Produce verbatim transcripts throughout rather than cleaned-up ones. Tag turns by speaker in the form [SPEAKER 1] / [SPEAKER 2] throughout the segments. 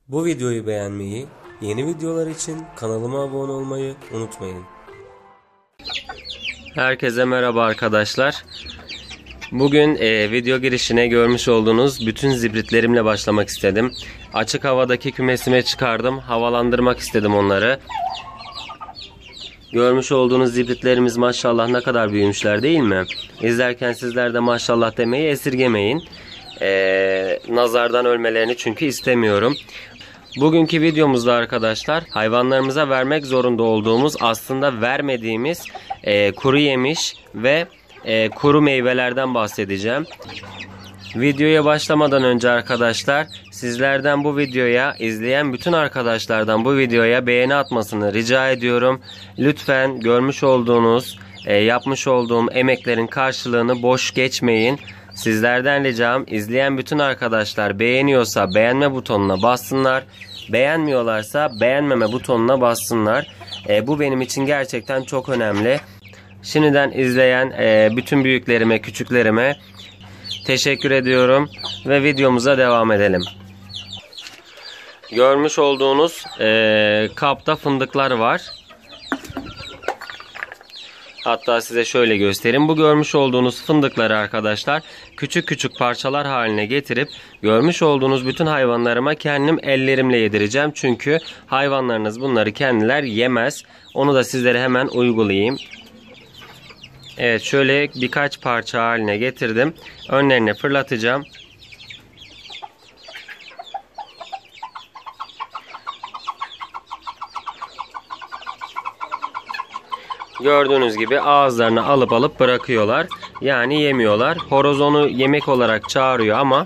[SPEAKER 1] Bu videoyu beğenmeyi, yeni videolar için kanalıma abone olmayı unutmayın. Herkese merhaba arkadaşlar. Bugün e, video girişine görmüş olduğunuz bütün zibritlerimle başlamak istedim. Açık havadaki kümesime çıkardım. Havalandırmak istedim onları. Görmüş olduğunuz zibritlerimiz maşallah ne kadar büyümüşler değil mi? İzlerken sizler de maşallah demeyi esirgemeyin. Ee, nazardan ölmelerini çünkü istemiyorum. Bugünkü videomuzda arkadaşlar hayvanlarımıza vermek zorunda olduğumuz, aslında vermediğimiz e, kuru yemiş ve e, kuru meyvelerden bahsedeceğim. Videoya başlamadan önce arkadaşlar sizlerden bu videoya, izleyen bütün arkadaşlardan bu videoya beğeni atmasını rica ediyorum. Lütfen görmüş olduğunuz, e, yapmış olduğum emeklerin karşılığını boş geçmeyin. Sizlerden ricam, izleyen bütün arkadaşlar beğeniyorsa beğenme butonuna bassınlar. Beğenmiyorlarsa beğenmeme butonuna bassınlar. E, bu benim için gerçekten çok önemli. Şimdiden izleyen e, bütün büyüklerime, küçüklerime teşekkür ediyorum ve videomuza devam edelim. Görmüş olduğunuz e, kapta fındıklar var. Hatta size şöyle göstereyim. Bu görmüş olduğunuz fındıkları arkadaşlar küçük küçük parçalar haline getirip görmüş olduğunuz bütün hayvanlarıma kendim ellerimle yedireceğim. Çünkü hayvanlarınız bunları kendiler yemez. Onu da sizlere hemen uygulayayım. Evet, şöyle birkaç parça haline getirdim. Önlerine fırlatacağım. Gördüğünüz gibi ağızlarına alıp alıp bırakıyorlar. Yani yemiyorlar. Horoz onu yemek olarak çağırıyor ama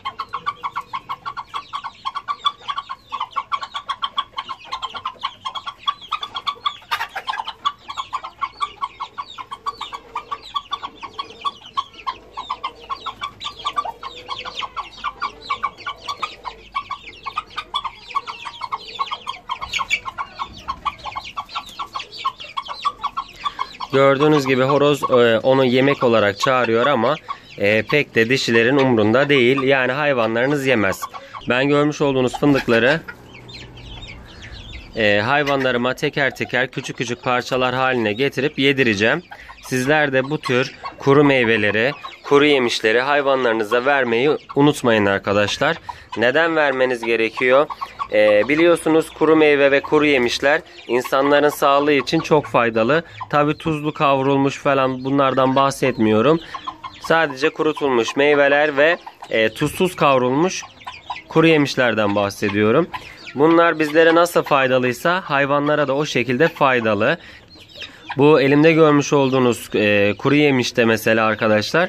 [SPEAKER 1] gördüğünüz gibi horoz e, onu yemek olarak çağırıyor ama e, pek de dişilerin umrunda değil. Yani hayvanlarınız yemez. Ben görmüş olduğunuz fındıkları e, hayvanlarıma teker teker küçük küçük parçalar haline getirip yedireceğim. Sizler de bu tür kuru meyveleri, kuru yemişleri hayvanlarınıza vermeyi unutmayın arkadaşlar. Neden vermeniz gerekiyor? Ee, biliyorsunuz kuru meyve ve kuru yemişler insanların sağlığı için çok faydalı. Tabi tuzlu kavrulmuş falan bunlardan bahsetmiyorum. Sadece kurutulmuş meyveler ve e, tuzsuz kavrulmuş kuru yemişlerden bahsediyorum. Bunlar bizlere nasıl faydalıysa hayvanlara da o şekilde faydalı. Bu elimde görmüş olduğunuz e, kuru yemişte mesela arkadaşlar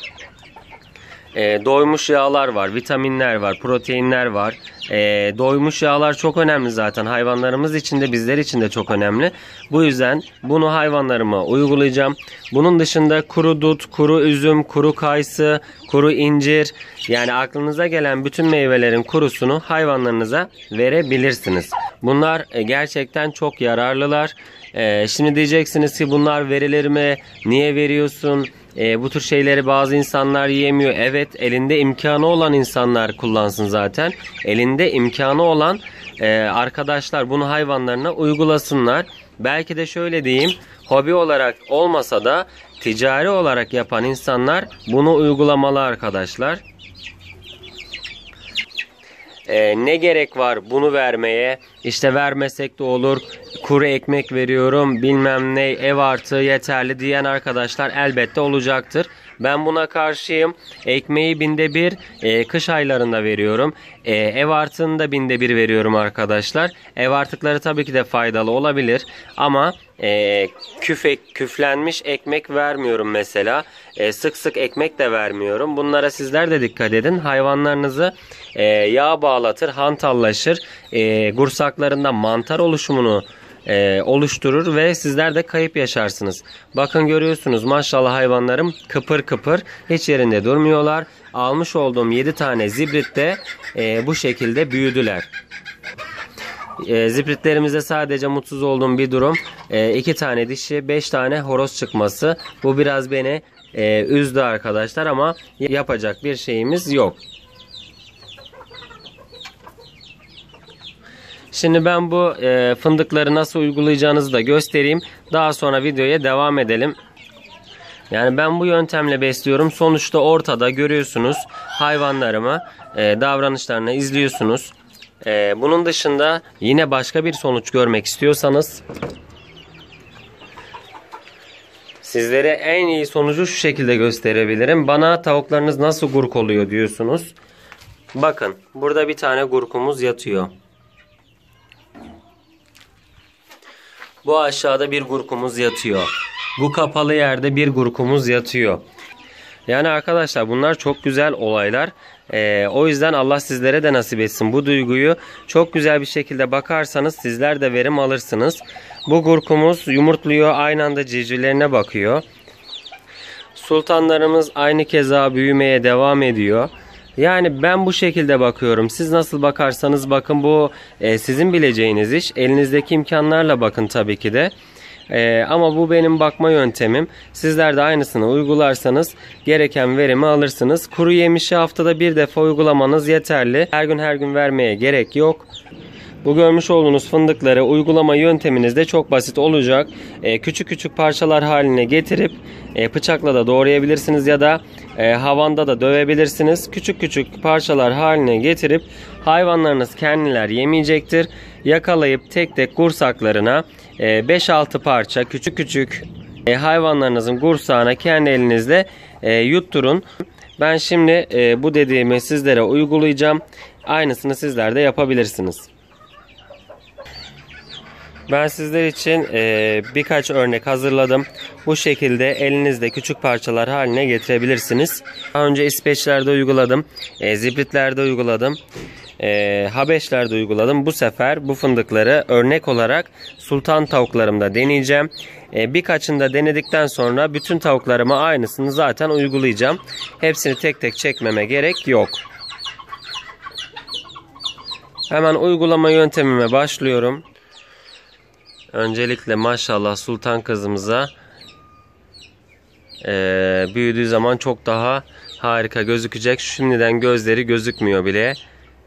[SPEAKER 1] e, doymuş yağlar var, vitaminler var, proteinler var. E, doymuş yağlar çok önemli zaten. Hayvanlarımız için de bizler için de çok önemli. Bu yüzden bunu hayvanlarıma uygulayacağım. Bunun dışında kuru dut, kuru üzüm, kuru kayısı, kuru incir, yani aklınıza gelen bütün meyvelerin kurusunu hayvanlarınıza verebilirsiniz. Bunlar e, gerçekten çok yararlılar. E, şimdi diyeceksiniz ki bunlar verilir mi? Niye veriyorsun? E, bu tür şeyleri bazı insanlar yiyemiyor. Evet, elinde imkanı olan insanlar kullansın zaten. Elinde imkanı olan e, arkadaşlar bunu hayvanlarına uygulasınlar. Belki de şöyle diyeyim, hobi olarak olmasa da ticari olarak yapan insanlar bunu uygulamalı arkadaşlar. Ee, ne gerek var bunu vermeye? İşte vermesek de olur, kuru ekmek veriyorum, bilmem ne, ev artığı yeterli diyen arkadaşlar elbette olacaktır. Ben buna karşıyım. Ekmeği binde bir e, kış aylarında veriyorum. E, ev artığını da binde bir veriyorum arkadaşlar. Ev artıkları tabii ki de faydalı olabilir. Ama e, küf, küflenmiş ekmek vermiyorum mesela. E, sık sık ekmek de vermiyorum. Bunlara sizler de dikkat edin. Hayvanlarınızı e, yağ bağlatır, hantallaşır. E, gursaklarında mantar oluşumunu E, oluşturur ve sizler de kayıp yaşarsınız. Bakın görüyorsunuz maşallah hayvanlarım kıpır kıpır, hiç yerinde durmuyorlar. Almış olduğum yedi tane zibrit de e, bu şekilde büyüdüler. E, zibritlerimizde sadece mutsuz olduğum bir durum, e, iki tane dişi, beş tane horoz çıkması. Bu biraz beni e, üzdü arkadaşlar ama yapacak bir şeyimiz yok. Şimdi ben bu e, fındıkları nasıl uygulayacağınızı da göstereyim. Daha sonra videoya devam edelim. Yani ben bu yöntemle besliyorum. Sonuçta ortada görüyorsunuz hayvanlarımı, e, davranışlarını izliyorsunuz. E, bunun dışında yine başka bir sonuç görmek istiyorsanız sizlere en iyi sonucu şu şekilde gösterebilirim. Bana tavuklarınız nasıl gurk oluyor diyorsunuz. Bakın burada bir tane gurkumuz yatıyor. Bu aşağıda bir gurkumuz yatıyor. Bu kapalı yerde bir gurkumuz yatıyor. Yani arkadaşlar bunlar çok güzel olaylar. Ee, o yüzden Allah sizlere de nasip etsin bu duyguyu. Çok güzel bir şekilde bakarsanız sizler de verim alırsınız. Bu gurkumuz yumurtluyor, aynı anda civcivlerine bakıyor. Sultanlarımız aynı keza büyümeye devam ediyor. Yani ben bu şekilde bakıyorum. Siz nasıl bakarsanız bakın, bu e, sizin bileceğiniz iş. Elinizdeki imkanlarla bakın tabii ki de. Ee, ama bu benim bakma yöntemim. Sizler de aynısını uygularsanız gereken verimi alırsınız. Kuru yemişi haftada bir defa uygulamanız yeterli. Her gün her gün vermeye gerek yok. Bu görmüş olduğunuz fındıkları uygulama yönteminiz de çok basit olacak. Ee, küçük küçük parçalar haline getirip e, bıçakla da doğrayabilirsiniz ya da e, havanda da dövebilirsiniz. Küçük küçük parçalar haline getirip hayvanlarınız kendiler yemeyecektir. Yakalayıp tek tek kursaklarına beş altı parça küçük küçük e, hayvanlarınızın kursağına kendi elinizle e, yutturun. Ben şimdi e, bu dediğimi sizlere uygulayacağım. Aynısını sizler de yapabilirsiniz. Ben sizler için e, birkaç örnek hazırladım. Bu şekilde elinizde küçük parçalar haline getirebilirsiniz. Daha önce ispeçlerde uyguladım. E, zibritlerde uyguladım. E, Habeşlerde uyguladım. Bu sefer bu fındıkları örnek olarak sultan tavuklarımda deneyeceğim. E, birkaçını da denedikten sonra bütün tavuklarıma aynısını zaten uygulayacağım. Hepsini tek tek çekmeme gerek yok. Hemen uygulama yöntemime başlıyorum. Öncelikle maşallah sultan kızımıza e, büyüdüğü zaman çok daha harika gözükecek. Şimdiden gözleri gözükmüyor bile.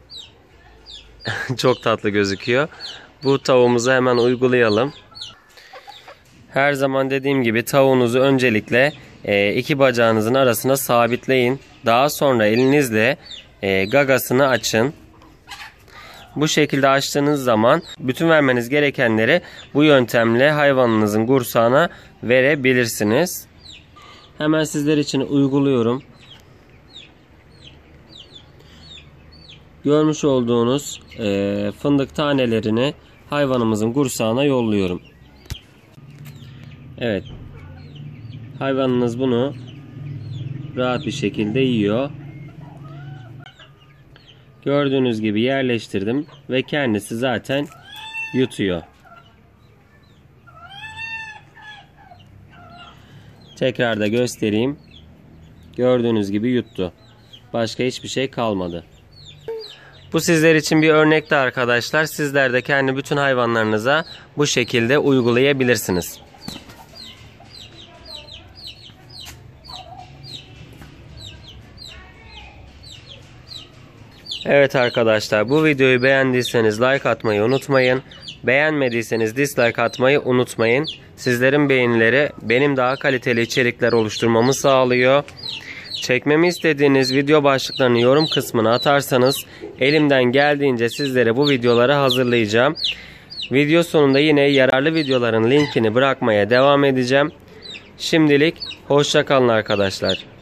[SPEAKER 1] Çok tatlı gözüküyor. Bu tavuğumuzu hemen uygulayalım. Her zaman dediğim gibi tavuğunuzu öncelikle e, iki bacağınızın arasına sabitleyin. Daha sonra elinizle e, gagasını açın. Bu şekilde açtığınız zaman bütün vermeniz gerekenleri bu yöntemle hayvanınızın kursağına verebilirsiniz. Hemen sizler için uyguluyorum. Görmüş olduğunuz e, fındık tanelerini hayvanımızın kursağına yolluyorum. Evet. Hayvanınız bunu rahat bir şekilde yiyor. Gördüğünüz gibi yerleştirdim ve kendisi zaten yutuyor. Tekrar da göstereyim. Gördüğünüz gibi yuttu. Başka hiçbir şey kalmadı. Bu sizler için bir örnekti arkadaşlar. Sizler de kendi bütün hayvanlarınıza bu şekilde uygulayabilirsiniz. Evet arkadaşlar, bu videoyu beğendiyseniz like atmayı unutmayın. Beğenmediyseniz dislike atmayı unutmayın. Sizlerin beğenileri benim daha kaliteli içerikler oluşturmamı sağlıyor. Çekmemi istediğiniz video başlıklarını yorum kısmına atarsanız elimden geldiğince sizlere bu videoları hazırlayacağım. Video sonunda yine yararlı videoların linkini bırakmaya devam edeceğim. Şimdilik hoşça kalın arkadaşlar.